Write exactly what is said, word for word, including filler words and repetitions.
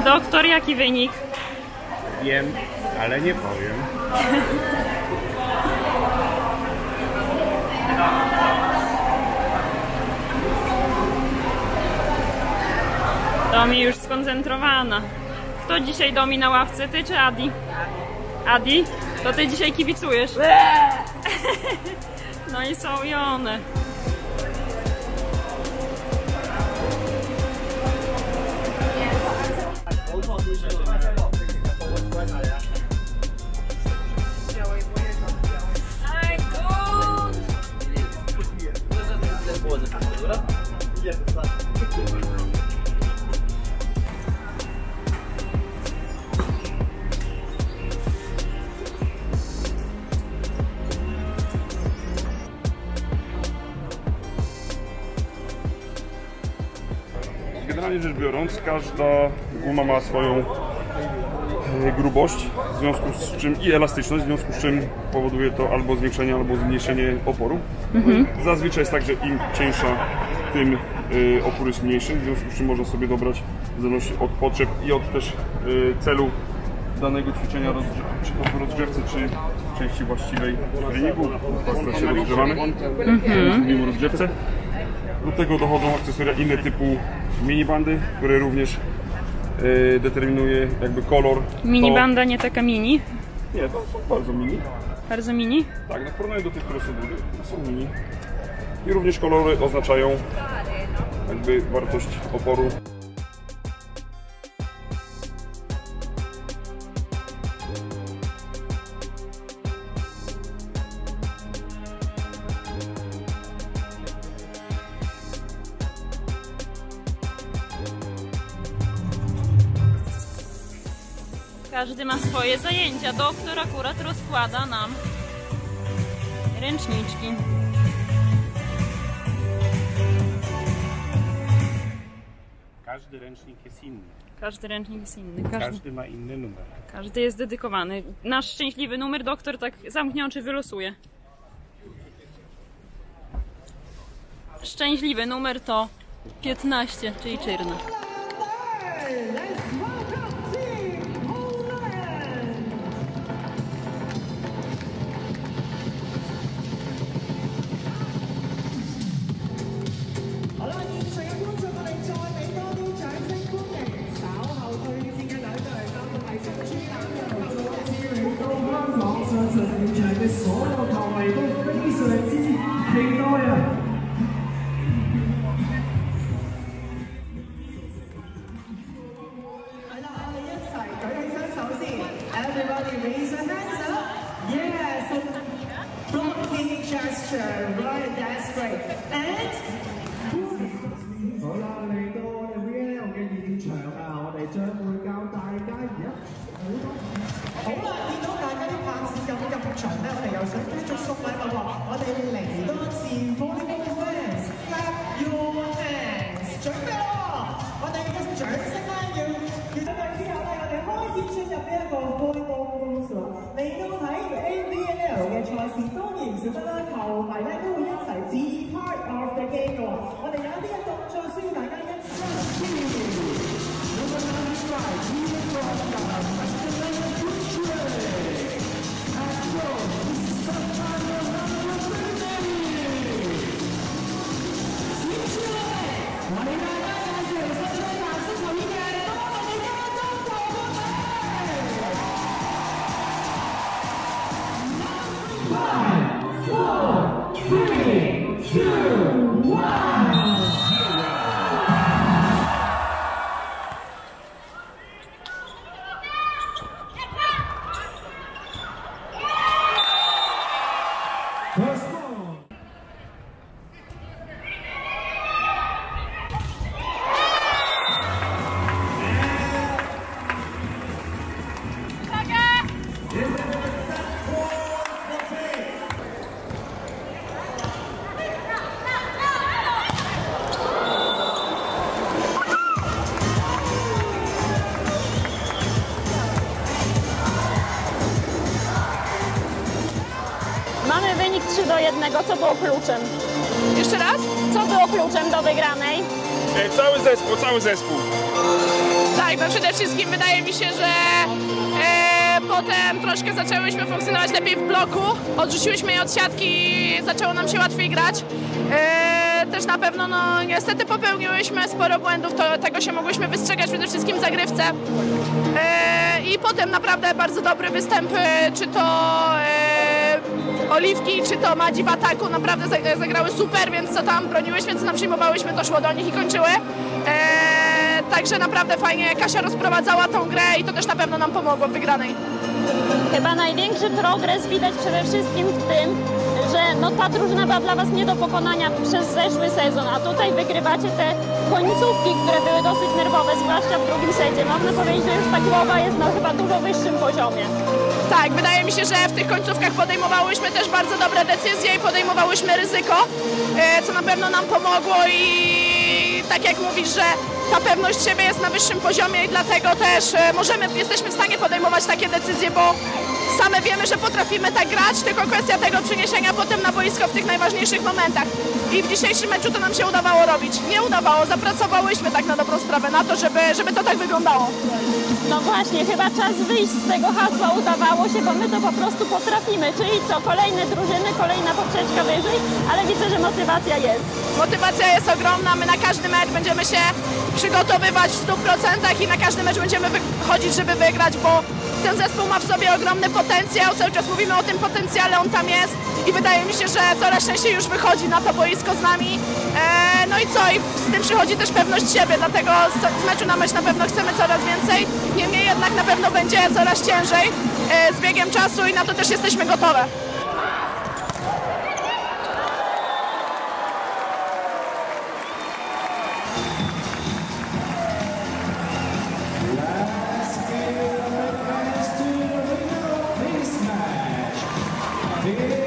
doktor, jaki wynik? Wiem, ale nie powiem. Domi już skoncentrowana. Kto dzisiaj Domi na ławce? Ty czy Adi? Adi? To ty dzisiaj kibicujesz? No i są i one. Generalnie rzecz biorąc, każda guma ma swoją grubość, w związku z czym i elastyczność, w związku z czym powoduje to albo zwiększenie, albo zmniejszenie oporu. Mhm. Zazwyczaj jest tak, że im cieńsza, tym y, opór jest mniejszy, w związku z czym można sobie dobrać w zależności od potrzeb i od też y, celu danego ćwiczenia w rozgrzewce, czy części właściwej w treningu. Teraz się rozgrzewamy, mhm. Mówimy o rozgrzewce. Do tego dochodzą akcesoria inne typu minibandy, które również y, determinuje jakby kolor. Minibanda to... nie taka mini? Nie, to są bardzo mini. Bardzo mini? Tak, na porównaniu do tych, które są duże, są mini. I również kolory oznaczają jakby wartość oporu. Każdy ma swoje zajęcia. Doktor akurat rozkłada nam ręczniczki. Każdy ręcznik jest inny. Każdy ręcznik jest inny. Każdy, Każdy ma inny numer. Każdy jest dedykowany. Nasz szczęśliwy numer doktor tak zamknie oczy, wylosuje. Szczęśliwy numer to piętnaście, czyli czyrna. Everybody raise your hands up. Yes, blocking gesture. Right, that's great. And 好啦，嚟到我哋 V L 嘅現場啊，我哋將會教大家而家好啦，見到大家啲拍子咁入場咧，我哋又想繼續送禮物喎。我哋嚟多次 Volleyball fans clap your hands， 準備咯！我哋嘅掌聲咧要要等陣之後咧，我哋開始進入呢一個 Volleyball rules 啦。嚟到睇 A V L 嘅賽事，當然唔少得啦，球迷咧都會一齊 be part of the game 嘅喎。我哋有啲嘅動作需要大家一齊參與。 Mamy wynik trzy do jednego. Co było kluczem? Jeszcze raz? Co było kluczem do wygranej? Cały zespół, cały zespół. Tak. Tak, no przede wszystkim wydaje mi się, że e, potem troszkę zaczęłyśmy funkcjonować lepiej w bloku, odrzuciłyśmy je od siatki i zaczęło nam się łatwiej grać. E, też na pewno, no niestety popełniłyśmy sporo błędów, to, tego się mogłyśmy wystrzegać przede wszystkim w zagrywce. E, I potem naprawdę bardzo dobry występ, e, czy to e, Oliwki, czy to Madzi w ataku, naprawdę zagrały super, więc co tam broniłyśmy, co tam przyjmowałyśmy, to szło do nich i kończyły. Eee, także naprawdę fajnie Kasia rozprowadzała tą grę i to też na pewno nam pomogło w wygranej. Chyba największy progres widać przede wszystkim w tym, że no ta drużyna była dla Was nie do pokonania przez zeszły sezon, a tutaj wygrywacie te końcówki, które były dosyć nerwowe, zwłaszcza w drugim secie. Można powiedzieć, że już ta głowa jest na chyba dużo wyższym poziomie. Tak, wydaje mi się, że w tych końcówkach podejmowałyśmy też bardzo dobre decyzje i podejmowałyśmy ryzyko, e, co na pewno nam pomogło i tak jak mówisz, że ta pewność siebie jest na wyższym poziomie i dlatego też e, możemy, jesteśmy w stanie podejmować takie decyzje, bo same wiemy, że potrafimy tak grać, tylko kwestia tego przeniesienia potem na boisko w tych najważniejszych momentach. I w dzisiejszym meczu to nam się udawało robić. Nie udawało, zapracowałyśmy tak na dobrą sprawę na to, żeby, żeby to tak wyglądało. No właśnie, chyba czas wyjść z tego hasła udawało się, bo my to po prostu potrafimy. Czyli co, kolejne drużyny, kolejna poprzeczka wyżej, ale widzę, że motywacja jest. Motywacja jest ogromna, my na każdy mecz będziemy się przygotowywać w stu procentach i na każdy mecz będziemy wychodzić, żeby wygrać, bo ten zespół ma w sobie ogromny potencjał, cały czas mówimy o tym potencjale, on tam jest i wydaje mi się, że coraz częściej już wychodzi na to boisko z nami. E, no i co, i z tym przychodzi też pewność siebie, dlatego z, z meczu na mecz na pewno chcemy coraz więcej, niemniej jednak na pewno będzie coraz ciężej e, z biegiem czasu i na to też jesteśmy gotowe. This